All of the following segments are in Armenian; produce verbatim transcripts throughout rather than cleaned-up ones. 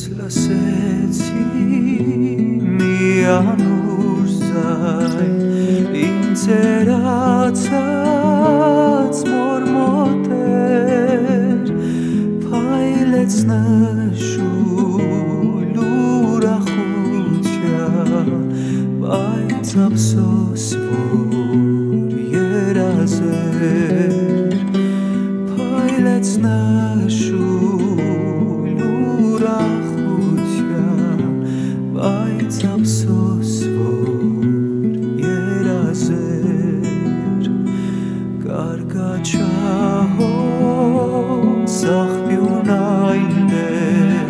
lăseți mia nu sai interațați mormoter pailets nășulura huția baiți absos vor ierazer pailets nășulura huția baiți absos vor ierazer carcacciao sahpiunainde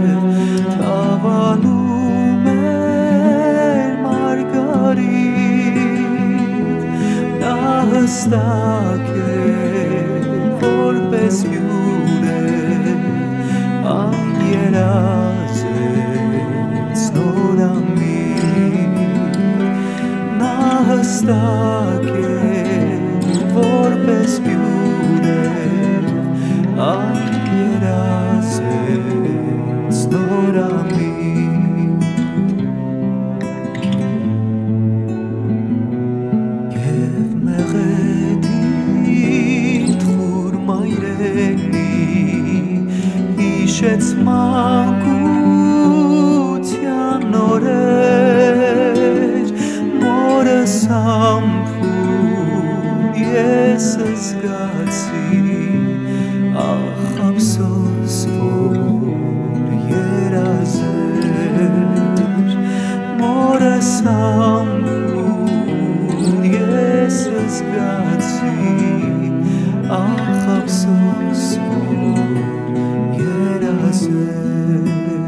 tavalumer margarit nahăstache vorbesc iure am ierazeți noramit nahăstache vorbesc iure am ierazeți noramit Եվ մեղեդիտ խուր մայրենի հիշեց մանկության նորեր մորս համբույր ես զգացի ախ ափսոս որ երազեր մորս համբույր ես զգացի ախ ափսոս որ երազեր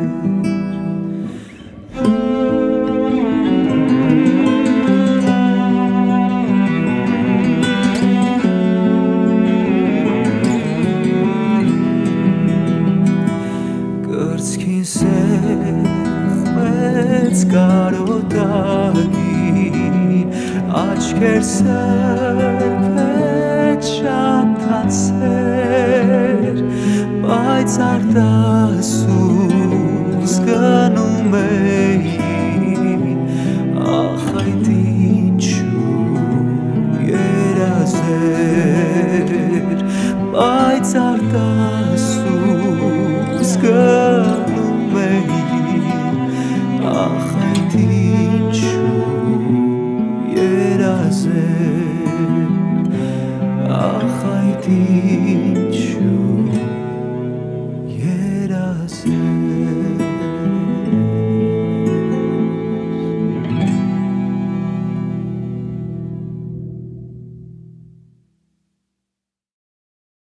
Կրծքին սեղմեց կարոտագին աչքեր սրբեց շատացեր բայց արտասուս գնում էին ախ այդ ինչու երազեր բայց արտասուս գնում էին ախ այդ ինչու երազեր ախ այդ ինչու